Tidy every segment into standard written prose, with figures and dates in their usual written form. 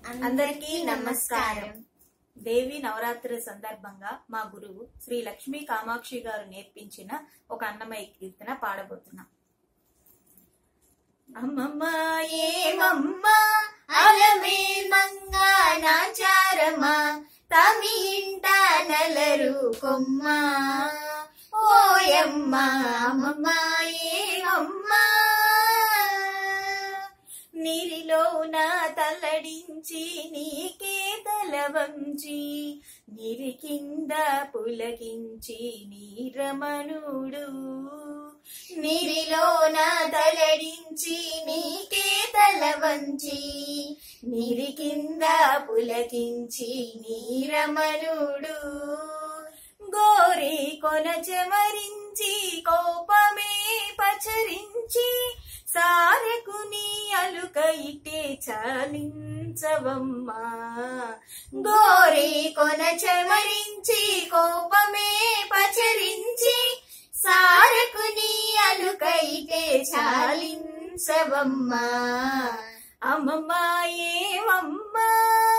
అందరికీ నమస్కారం। దేవి నవరాత్రి సందర్భంగా మా గురువు శ్రీ లక్ష్మీ కామాక్షి గారు నేర్పించిన ఒక అన్నమయ్య కీర్తన పాడబోతున్నాం। అమ్మమ్మ ఏమమ్మ అలమే మంగా నాచారమ్మ తమి ఇంట నలరు కొమ్మ ఓయమ్మ అమ్మమ్మ ఏమమ్మ నీరిలోన తల్లడించి నీకే తలవంచి నీరి కింద పులకించి నీరమణుడు నీరిలోన తలడించి నీకే తలవంచి నీరి కింద పులకించి నీరమణుడు గోరి కొన చెమరించి కోపమే పచరించి సారెకు నీ అలుక ఇట్టే చాలించవమ్మా గోరి కొన చెమరించి కోపమే పచరించి సారెకు నీ అలుక ఇట్టే చాలించవమ్మా అమ్మమ్మ ఏమమ్మా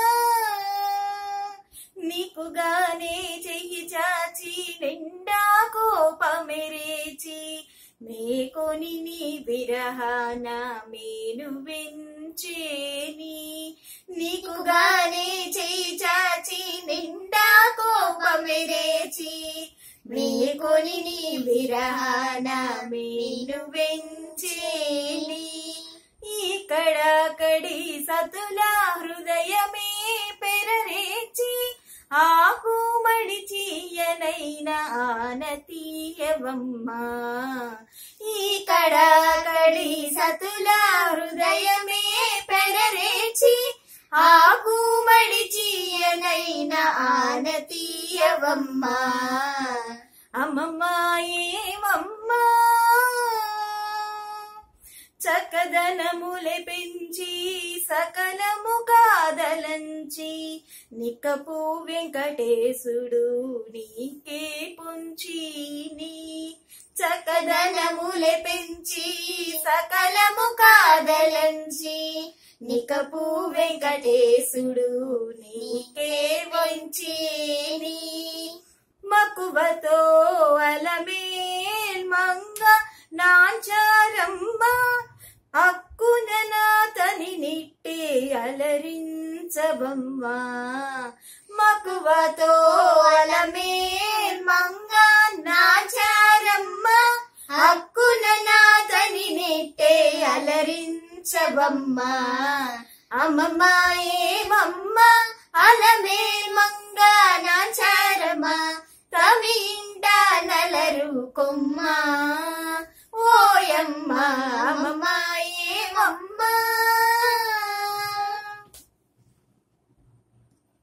నీకుగానే చెయ్యి చాచి నిండా కోపమెరేచి మేకొని నీ విరహాన మేను వెంచేని నీకుగానే చెయ్యి చాచి నిండా కోపమెరేచి మేకొని నీ విరహాన మేను వెంచేని ఇక్కడక్కడి సతుల హృదయమే పెరరేచి ఆకు మడిచీయనైన ఆనతీయవమ్మా ఇక్కడక్కడి సతుల హృదయమే పెరరేచి ఆకు మడిచీయనైన ఆనతీయవమ్మా అమ్మమ్మ ఏమమ్మా చక్కదనములే పెంచి సకలము కాదలంచి నిక్కపు వెంకటేశుడు నీకే పుంచి నీ చక్కదనములే పెంచి సకలము కాదలంచి నికపు వెంకటేశుడు నీకే వంచి నీ మక్కువతో అలమేల్ మంగ నాచారమ్మ అక్కున నాతని నిట్టే అలరించబమ్మా మక్కువతో అలమేల్ మంగ నాచారమ్మ అక్కున నాతని నిట్టే అలరించబమ్మా అమ్మమ్మ ఏమమ్మ అలమేల్ మంగ నాచారమ్మ తమి ఇంట నలరు కొమ్మ ఓయమ్మ అమ్మమ్మ ఏమమ్మ